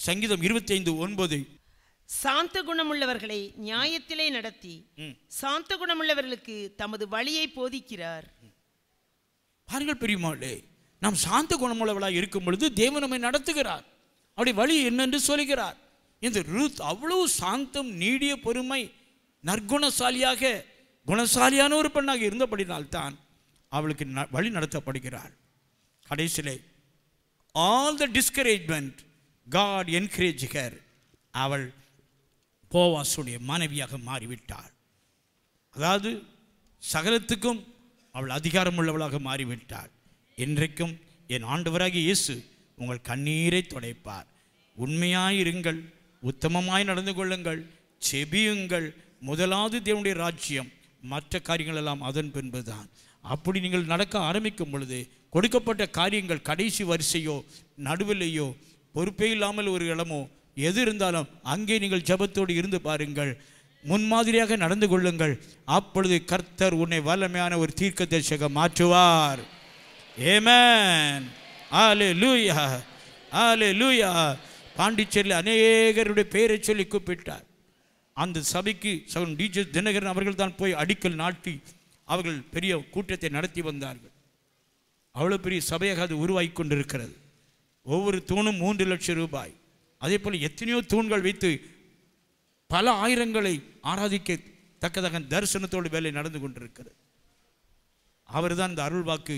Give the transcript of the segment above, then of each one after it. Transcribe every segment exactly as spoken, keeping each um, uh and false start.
சங்கீதம் இருபத்தி ஐந்து ஒன்பது. சாந்த குணமுள்ளவர்களை நியாயத்திலே நடத்தி சாந்த குணமுள்ளவர்களுக்கு தமது வழியை போதிக்கிறார். பாருங்கள் பிரியமானே, நாம் சாந்த குணமுள்ளவர்களாக இருக்கும் பொழுது தேவன் நம்மை நடத்துகிறார். அவருடைய வழி என்னென்று சொல்கிறார். இந்த ரூத் அவ்வளவு சாந்தம், நீடிய பொறுமை, நற்குணசாலியாக குணசாலியான ஒரு பெண்ணாக இருந்தபடினால்தான் அவளுக்கு வழி நடத்தப்படுகிறாள். கடைசியிலே all the discouragement God encourage her. அவள் போவாசுடைய மனைவியாக மாறிவிட்டாள். அதாவது சகலத்துக்கும் அவள் அதிகாரம் உள்ளவளாக மாறிவிட்டாள். இன்றைக்கும் என் ஆண்டவராகிய இயேசு உங்கள் கண்ணீரை துடைப்பார். உண்மையாயிருங்கள், உத்தமமாய் நடந்து கொள்ளுங்கள், செபியுங்கள். முதலாவது தேவனுடைய ராஜ்யம், மற்ற காரியங்கள் எல்லாம் அதன் பின்புதான். அப்படி நீங்கள் நடக்க ஆரம்பிக்கும் பொழுது கொடுக்கப்பட்ட காரியங்கள் கடைசி வரிசையோ நடுவிலையோ பொறுப்பே இல்லாமல் ஒரு இடமோ எது இருந்தாலும் அங்கே நீங்கள் ஜெபத்தோடு இருந்து பாருங்கள், முன்மாதிரியாக நடந்து கொள்ளுங்கள். அப்பொழுது கர்த்தர் உன்னை வல்லமையான ஒரு தீர்க்கதரிசியாக மாற்றுவார். ஆமென். அல்லேலூயா, அல்லேலூயா. பாண்டிச்சேரியில் அநேகருடைய பெயரை சொல்லி கூப்பிட்டார். அந்த சபைக்கு சகோதரன் டிஜே தினகரன் அவர்கள் தான் போய் அடிக்கல் நாட்டி அவர்கள் பெரிய கூட்டத்தை நடத்தி வந்தார்கள். அவ்வளோ பெரிய சபையாக அது உருவாகி கொண்டிருக்கிறது. ஒவ்வொரு தூணும் மூன்று லட்சம் ரூபாய். அதே போல் எத்தனையோ தூண்கள் வைத்து பல ஆயிரங்களை ஆராதிக்க தக்கதாக தரிசனத்தோடு வேலை நடந்து கொண்டிருக்கிறது. அவர் தான் இந்த அருள்வாக்கு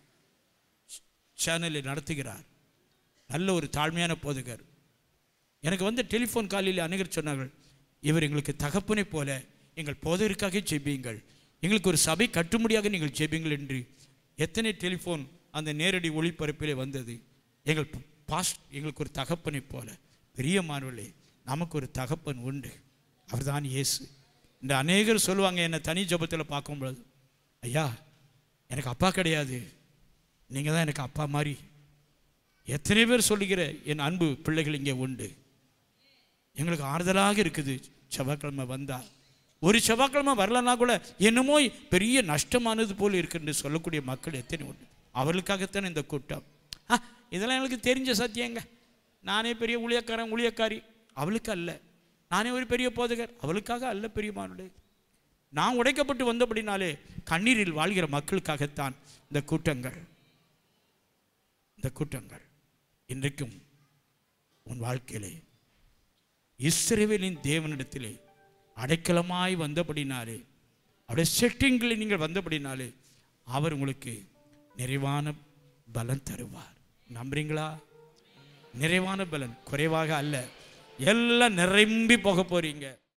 சேனலை நடத்துகிறார். நல்ல ஒரு தாழ்மையான போதகர். எனக்கு வந்து டெலிஃபோன் காலில் அநேகர் சொன்னார்கள், இவர் எங்களுக்கு தகப்பனை போல, எங்கள் போதகருக்காக ஜெபியுங்கள், எங்களுக்கு ஒரு சபை கட்டும்படியாக நீங்கள் ஜெபியுங்கள் என்று எத்தனை டெலிஃபோன் அந்த நேரடி ஒளிபரப்பிலே வந்தது. எங்கள் பாஸ்ட் எங்களுக்கு ஒரு தகப்பனை போல. பெரிய மாணவர்களே, நமக்கு ஒரு தகப்பன் உண்டு, அவர்தான் இயேசு. இந்த அநேகர் சொல்லுவாங்க, என்னை தனி ஜபத்தில் பார்க்கும்பொழுது, ஐயா எனக்கு அப்பா கிடையாது, நீங்கள் தான் எனக்கு அப்பா மாதிரி. எத்தனை பேர் சொல்லுகிற என் அன்பு பிள்ளைகள் இங்கே உண்டு. எங்களுக்கு ஆறுதலாக இருக்குது. செவ்வாய்க்கிழமை வந்தால், ஒரு செவ்வாய்க்கிழமை வரலன்னா கூட என்னமோ பெரிய நஷ்டமானது போல் இருக்குன்னு சொல்லக்கூடிய மக்கள் எத்தனை உண்டு. அவர்களுக்காகத்தான் இந்த கூட்டம். ஆ இதெல்லாம் எனக்கு தெரிஞ்ச சத்தியங்க. நானே பெரிய ஊழியக்காரன் ஊழியக்காரி, அவளுக்கு அல்ல. நானே ஒரு பெரிய போதகர், அவளுக்காக அல்ல. பெரியமானுடைய நான் உடைக்கப்பட்டு வந்தபடினாலே கண்ணீரில் வாழ்கிற மக்களுக்காகத்தான் இந்த கூட்டங்கள். இந்த கூட்டங்கள் இன்றைக்கும் உன் வாழ்க்கையிலே இஸ்ரவேலின் தேவனிடத்திலே அடைக்கலமாய் வந்தபடினாலே, அவருடைய செட்டிங்களில் நீங்கள் வந்தபடினாலே அவர் உங்களுக்கு நிறைவான பலன் தருவார். நம்புறீங்களா? நிறைவான பலன், குறைவாக அல்ல. எல்லாம் நிரம்பி போக போறீங்க.